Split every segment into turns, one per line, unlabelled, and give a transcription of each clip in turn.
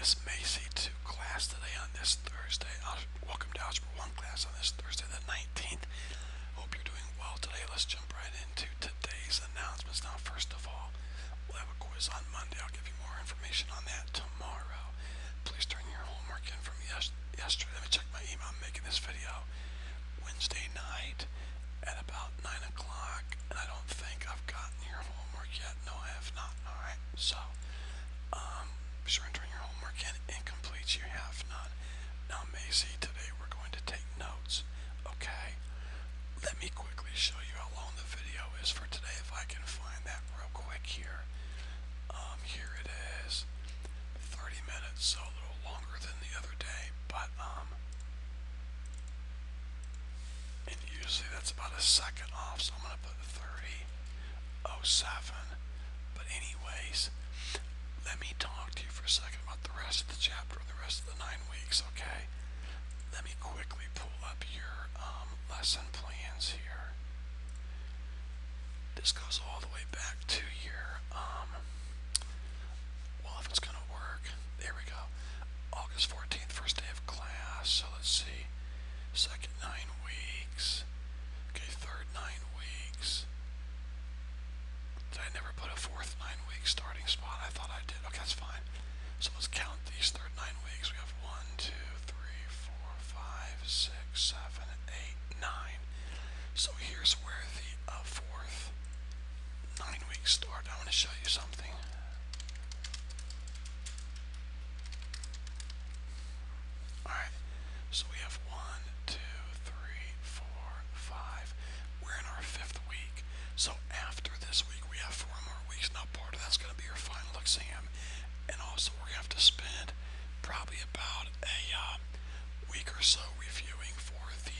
Miss Macy to class today on this Thursday. Welcome to Algebra 1 class on this Thursday the 19th. Hope you're doing well today. Let's jump right into today's announcements. Now, first of all, we'll have a quiz on Monday. I'll give you more information on that tomorrow. Please turn your homework in from yesterday. Let me check my email. I'm making this video Wednesday night at about 9 o'clock, and I don't think I've gotten your homework yet. No, I have not. Alright, so be sure and turn your homework in. Incomplete, you have none. Now, Macy, today we're going to take notes. Okay? Let me quickly show you how long the video is for today, if I can find that real quick here. Here it is. 30 minutes, so a little longer than the other day, but and usually that's about a second off, so I'm going to put 30:07. But anyways, let me talk to you for a second about the rest of the chapter, the rest of the 9 weeks, okay? Let me quickly pull up your lesson plans here. This goes all the way back to your, well, if it's going to work, there we go. August 14th, first day of class, so let's see. Second 9 weeks. Okay, third 9 weeks. Did I never put a fourth 9 week starting spot? I thought I did. Okay, that's fine. So let's count these third 9 weeks. We have 1, 2, 3, 4, 5, 6, 7, 8, 9. So here's where the fourth 9 weeks start. I want to show you something. Alright, so we have 1, 2, 3, 4, 5. We're in our 5th week. So after this week, we have 4 more weeks. Now, part of that's going to be your final exam. And also, we're going to have to spend probably about a week or so reviewing for the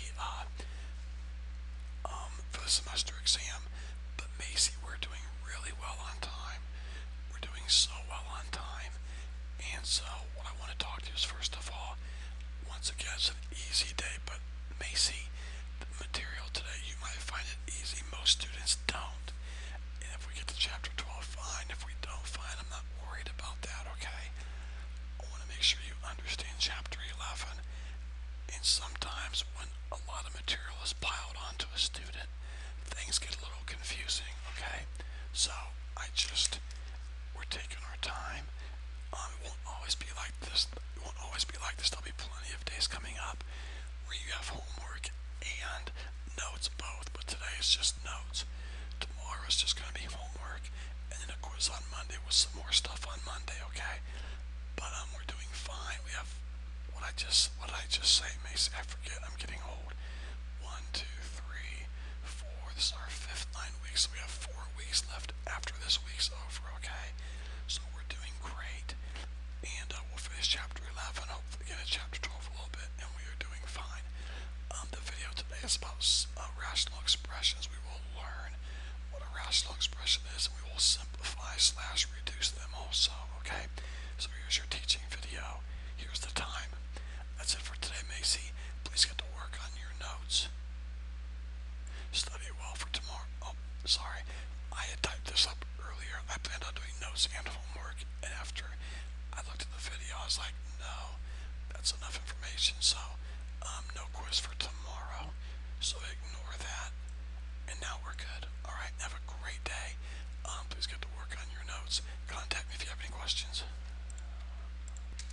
semester exam. But Macy, we're doing really well on time. We're doing so well on time. And so, what I want to talk to you is, first of all, once again, it's an easy day, but Macy, the material today, you might find it easy. Most students don't. And if we get to chapter 12, fine. If we don't, fine. I'm not worried about that, okay? I want to make sure you understand chapter 11. And sometimes when a lot of material is piled onto a student, things get a little confusing, okay? So, we're taking our time. It won't always be like this. It won't always be like this. There'll be plenty of days coming up where you have homework and notes both, but today is just notes. Tomorrow is just going to be homework, and then a quiz on Monday with some more stuff on Monday, okay? But we're doing fine. We have what did I just say, Macy? I forget. I'm getting old. 1, 2, 3, 4. This is our 5th 9 weeks. So we have 4 weeks left after this week's over, okay? So we're doing great, and we'll finish chapter 11. Hopefully get into chapter 12 a little bit, and we are doing fine. The video today is about rational expressions. We will learn what a rational expression is, and we will simplify / reduce them also, okay? So here's your teaching video. Here's the time. That's it for today, Macy. Please get to work on your notes. Study well for tomorrow. Oh, sorry. I had typed this up earlier. I planned on doing notes and homework, and after I looked at the video, I was like, no, that's enough information. So, no quiz for tomorrow. So ignore that. And now we're good. Alright, have a great day. Please get to work on your notes. Contact me if you have any questions.